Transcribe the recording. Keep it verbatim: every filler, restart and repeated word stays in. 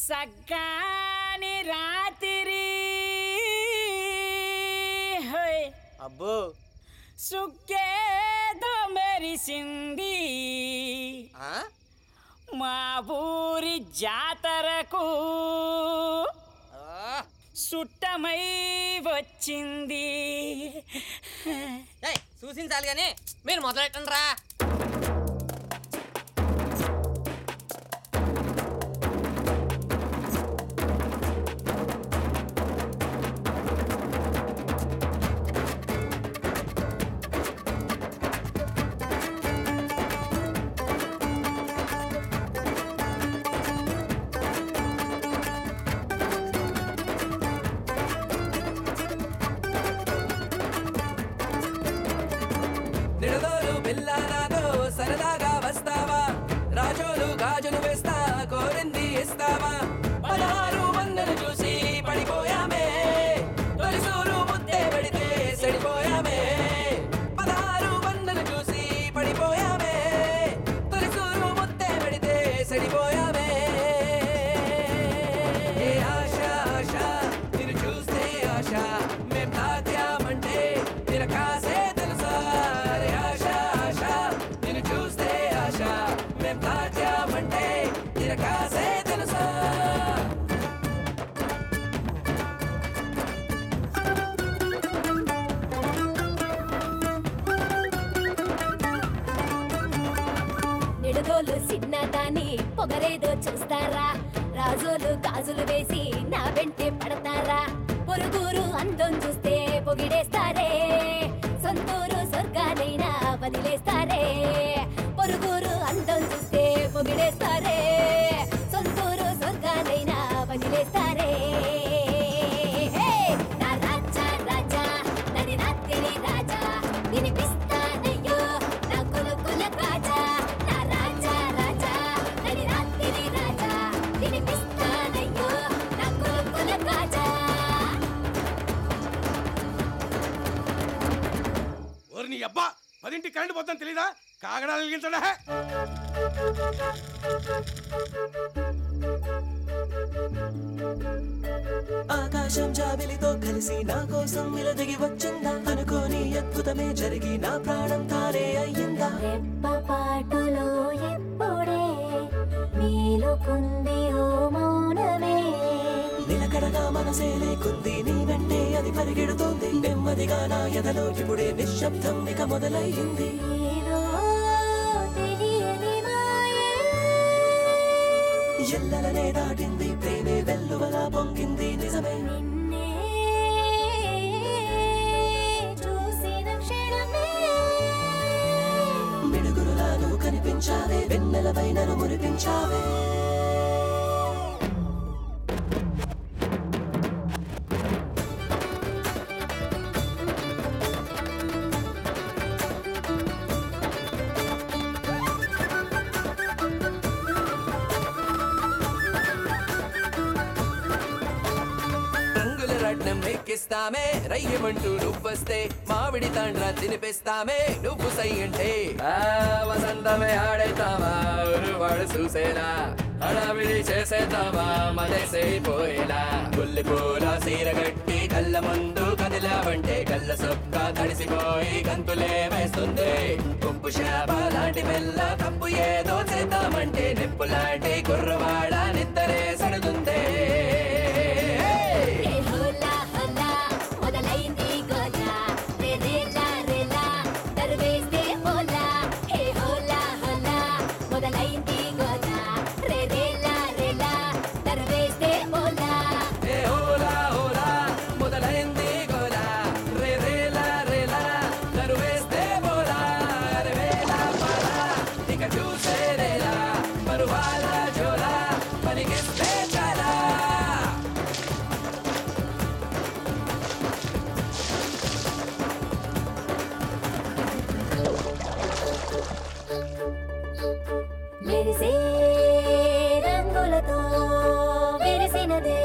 సగ్గాని రాత్రి అబ్బో సుక్కేదో మెరిసింది మా ఊరి జాతరకు సుట్టమై వచ్చింది. చూసించాలి కానీ మీరు మొదలెట్టండి రా. నిడదోలు పిల్లనాతో సరదాగా వస్తావా, రాజోలు గాజులు వేస్తా కోరింది ఇస్తావా, పదహారు వందలు చూసి పడిపోయామే, తొలిసూరు ముద్దే పెడితే సడిపోయామే, పదహారు వందలు చూసి పడిపోయామే, తొలిసూరు ముద్దే పెడితే సడిపోయామే. ఏ ఆశ ఆశ నిన్ను చూస్తే ఆశ, మేం తాత్యామంటే తిరకాసే తెలుసా. తాత్యామంటే తిరకాసే తెలుసా. నిడుగోలు సిన్నదాని పొగరేదో చూస్తారా, రాజోలు గాజులు వేసి నా వెంటే పడతారా, పొరుగురు అందం చూస్తే పొగిడేస్తారే, సొంతూరు స్వర్గానైనా వదిలేస్తారే, పొరుగురు అందం చూస్తే పొగిడేస్తారే, సొంతూరు స్వర్గానైనా వదిలేస్తారే. నా రాజా రాజా నది రాత్రి రాజా వినిపిస్తానయ్యో నా కొలుకుల కాజా. నా రాజా రాజా నది రాత్రి రాజా వినిపిస్తానయ్యో నా కొలుకుల కాజా. ఓర్ని అబ్బా పదింటి కరెంట్ పోతాను తెలీదా, కాగడాలు వెలిగించడా. ఆకాశం జాబిలితో కలిసి నా కోసం నిలదిగి వచ్చిందా, అనుకోని అద్భుతమే జరిగి నా ప్రాణం తారే అయ్యిందా. రెప్పపాటులో ఎప్పుడే మేలుకుంది ఓ మౌనమే, నిలకడగా మనసే లేకుంది నీ వెంటే అది పరిగెడుతోంది, నెమ్మదిగా నా ఎదలో ఇప్పుడే నిశ్శబ్దం ఇక మొదలయ్యింది. ఏదో తెలియని మాయే ఎల్లలనే దాటింది ప్రేమే వెల్లువలా పొంగింది నిజమే. నిన్నే చూసిన క్షణమే మిడుగురులా నువ్వు కనిపించావే, వెన్నెలపై నన్ను మురిపించావే. రత్నం ఎక్కిస్తామే రయ్యమంటూ నువ్వొస్తే, మామిడి తాండ్రా తినిపిస్తామే నువ్వు సై అంటే. వసంతమే ఆడేతామా వాడు చూసేలా, హడావిడి చేసేద్దామా మదేసైపోయేలా, గుల్లి పూల సీరగట్టి కళ్ళ ముందు కదిలావంటే కళ్ళ సొక్క తడిసిపోయి గంతులే వేస్తుంది. ఉప్పు శాప లాంటి మెల్ల కప్పు ఏదో చేద్దామంటే నిప్పు లాంటి కుర్రవాడ నిద్దరే సడుతుంది. మొదలైంది గోలా రే రేలా రేలా దర్వేస్తే హోలా, హే హోలా హోలా మొదలైంది గోలా రే రేలా రేలా దర్వేస్తే హోలా. ఏ హోలా హోలా మొదలైంది గోలా రే రేలా రేలా దరువేస్తే హోలా. అరే వేలా పాలా ఇక చూసేదేలా మరువాల జోలా పలికిస్తే చాలా. మెరిసే రంగులతో విరిసినదే